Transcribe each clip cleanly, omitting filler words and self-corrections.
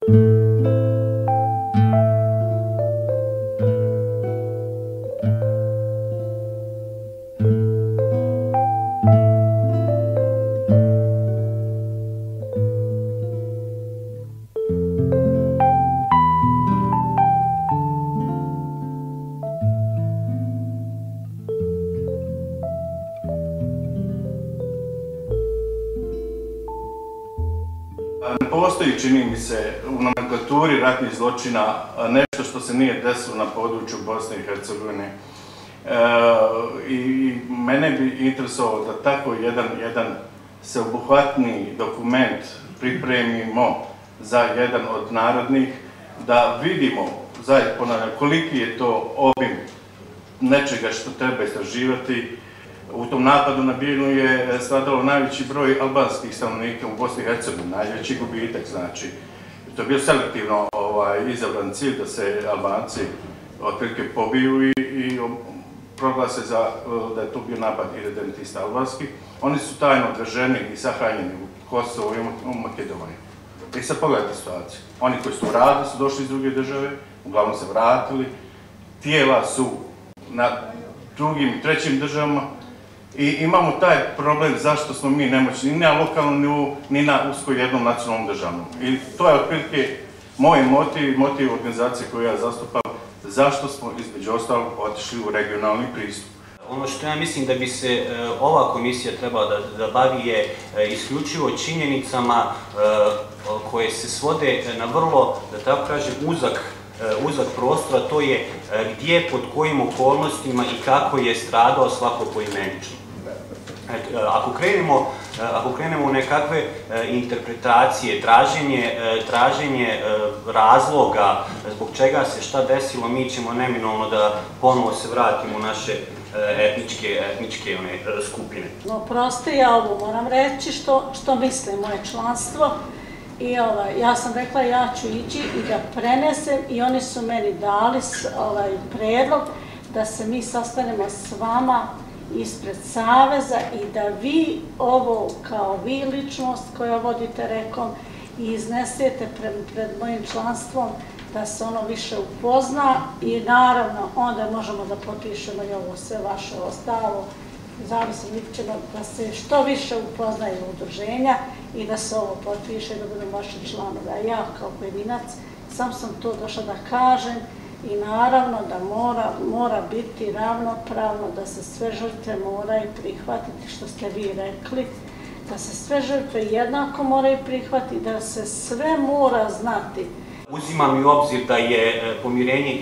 Ne postoji, čini mi se, u nomenklaturi ratnih zločina nešto što se nije desilo na području Bosne i Hercegovine. I mene bi interesovalo da tako jedan sveobuhvatni dokument pripremimo za jedan od narodnih, da vidimo, zaista ponavljam, koliki je to obim nečega što treba istraživati. U tom napadu na Bijeljinu je stradalo najveći broj albanskih stanovnika u Bosni i Hercegovini, najveći gubitak, znači. To je bio selektivno izabran cilj da se Albanci otprilike pobiju i proglase da je to bio napad iredentista albanski. Oni su tajno odveženi i sahranjeni u Kosovo i u Makedoniji. I sad pogledajte situaciju. Oni koji su uradili su došli iz druge države, uglavnom se vratili, tijela su na drugim i trećim državama, i imamo taj problem zašto smo mi nemoćni ni na lokalnom nivou, ni na usko jednom nacionalnom državnom. I to je otprilike moj motiv organizacije koju ja zastupam, zašto smo između ostalog otišli u regionalni pristup. Ono što ja mislim da bi se ova komisija trebala da bavi je isključivo činjenicama koje se svode na vrlo, da tako kažem, uzak prostora, to je gdje, pod kojim okolnostima i kako je stradao svako poimenično. Ako krenemo u nekakve interpretacije, traženje razloga zbog čega se šta desilo, mi ćemo neminovno da ponovo se vratimo u naše etničke skupine. No, prosto ja ovo moram reći što misle moje članstvo. I ja sam rekla ja ću ići i da prenesem, i oni su meni dali predlog da se mi sastanemo s vama ispred Saveza i da vi ovo, kao vi ličnost koja vodite rekom, i iznesete pred mojim članstvom, da se ono više upozna, i naravno onda možemo da potpišemo i ovo sve vaše ostalo. Zavisno ćemo da se što više upoznaju udruženja i da se ovo potpiše, da budemo vaši članovi. A ja kao pojedinac sam to došla da kažem, i naravno da mora biti ravnopravno, da se sve žrtve moraju prihvatiti, što ste vi rekli, da se sve žrtve jednako moraju prihvatiti, da se sve mora znati. Uzimam i u obzir da je pomirenje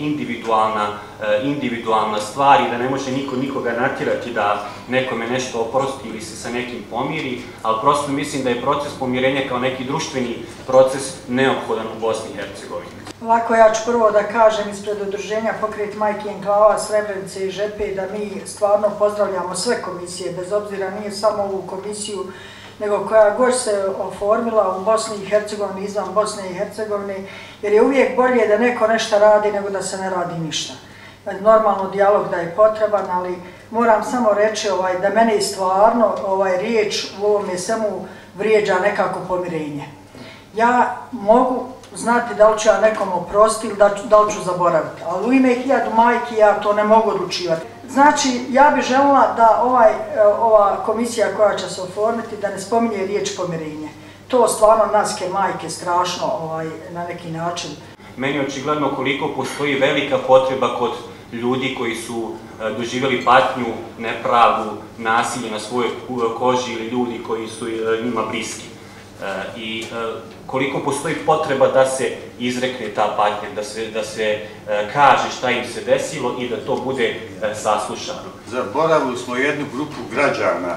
individualna stvar i da ne može niko nikoga natjerati da nekome nešto oprosti ili se sa nekim pomiri, ali prosto mislim da je proces pomirenja kao neki društveni proces neophodan u Bosni i Hercegovini. Ovako, ja ću prvo da kažem ispred udruženja Pokret Majki Enklava, Srebrenice i Žepe da mi stvarno pozdravljamo sve komisije, bez obzira nije samo ovu komisiju, nego koja god se oformila u Bosni i Hercegovini, izvan Bosne i Hercegovine, jer je uvijek bolje da neko nešto radi nego da se ne radi ništa. Normalno dijalog da je potreban, ali moram samo reći da mene stvarno riječ u ovome svemu vrijeđa nekako pomirenje. Ja mogu znati da li ću ja nekom oprostiti ili da li ću zaboraviti, ali u ime 1000 majki ja to ne mogu odlučivati. Znači, ja bih željela da ova komisija koja će se oformiti da ne spominje riječ pomirenje. To stvarno naske majke strašno na neki način. Meni je očigledno koliko postoji velika potreba kod ljudi koji su doživjeli patnju, nepravdu, nasilje na svojoj koži ili ljudi koji su njima bliski. I koliko postoji potreba da se izrekne ta patnja, da se kaže šta im se desilo i da to bude saslušano. Zaboravili smo jednu grupu građana,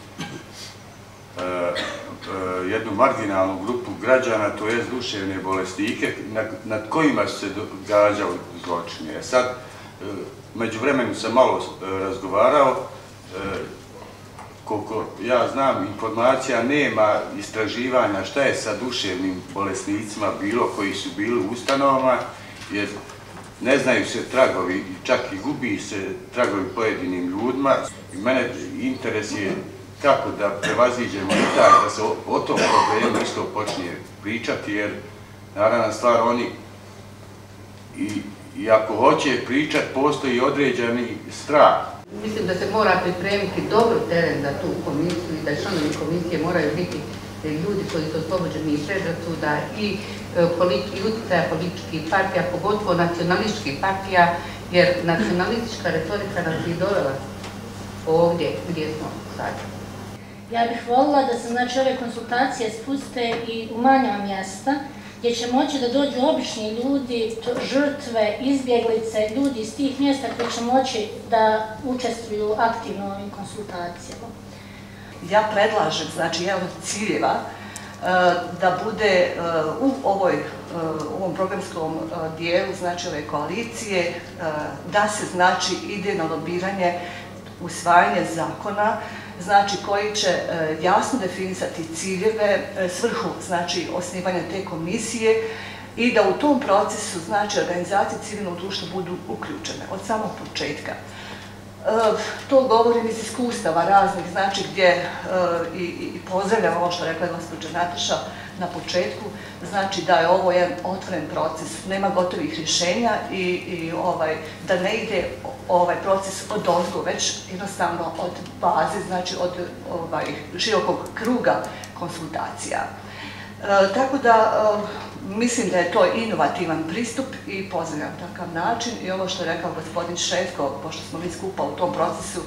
jednu marginalnu grupu građana, to je duševne bolesnike, nad kojima su se događali zločine. Sad, među vremenu sam malo razgovarao, koliko ja znam, informacija nema istraživanja šta je sa duševnim bolesnicima bilo koji su bili u ustanovama, jer ne znaju se tragovi, čak i gubi se tragovi pojedinim ljudima. Mene interes je kako da prevaziđemo i taj, da se o tom problemu isto počne pričati, jer naravna stvar, oni i ako hoće pričat, postoji određeni strah. Mislim da se mora pripremiti dobro teren za tu komisiju i da članovi komisije moraju biti ljudi koji su oslobođeni i predrasuda i utjecaja političkih partija, pogotovo nacionalističkih partija, jer nacionalistička retorika nas je dovela ovdje gdje smo sad. Ja bih voljela da se znači ove konsultacije spuste i u manja mjesta, gdje će moći da dođu obični ljudi, žrtve, izbjeglice, ljudi iz tih mjesta koji će moći da učestvuju aktivno u ovim konsultacijama. Ja predlažem, znači, jedan od ciljeva da bude u ovom programskom dijelu, znači, ove koalicije, da se, znači, ide na lobiranje, usvajanje zakona, znači, koji će jasno definisati ciljeve, svrhu, znači, osnivanja te komisije i da u tom procesu, znači, organizacije civilnog društva budu uključene od samog početka. To govorim iz iskustava raznih, znači, gdje i pozdravljam ovo što rekla gospođa Nataša na početku, znači da je ovo jedan otvoren proces, nema gotovih rješenja i da ne ide ovaj proces od ozgo, već jednostavno od baze, znači od širokog kruga konsultacija. Tako da mislim da je to inovativan pristup i pozdravljam takav način i ovo što je rekao gospodin Šefko, pošto smo mi skupa u tom procesu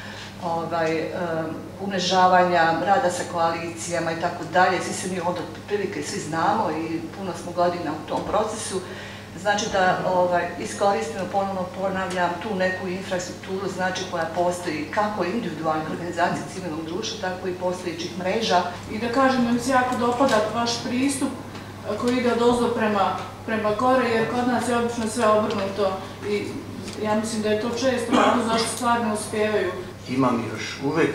umrežavanja, rada sa koalicijama i tako dalje, svi se mi ovdje prilike svi znamo i puno smo godina u tom procesu, znači da iskoristimo, ponovno ponavljam, tu neku infrastrukturu, znači koja postoji kako individualnih organizacija civilnog društva, tako i postojećih mreža. I da kažem da mi se jako dopada vaš pristup koji ide od ozdo prema gore, jer kod nas je obično sve obrnuto i ja mislim da je to često razlog zašto stvari ne uspijevaju. Imam još uvek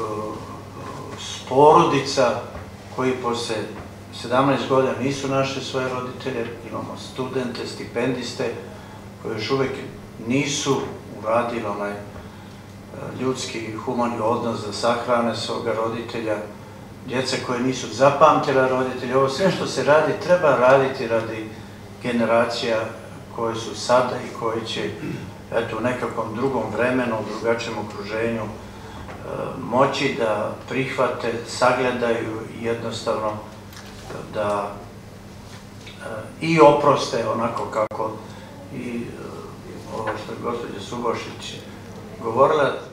porodica koji posle 17 godina nisu našli svoje roditelje, imamo studente, stipendiste koji još uvek nisu uradili onaj ljudski, humani odnos da sahrane svoga roditelja, djece koje nisu zapamtila roditelja. Ovo sve što se radi, treba raditi radi generacija koje su sada i koje će u nekakvom drugom vremenu, u drugačijem okruženju moći da prihvate, sagledaju i jednostavno da i oproste onako kako i ovo što je gospođa Subošić govorila.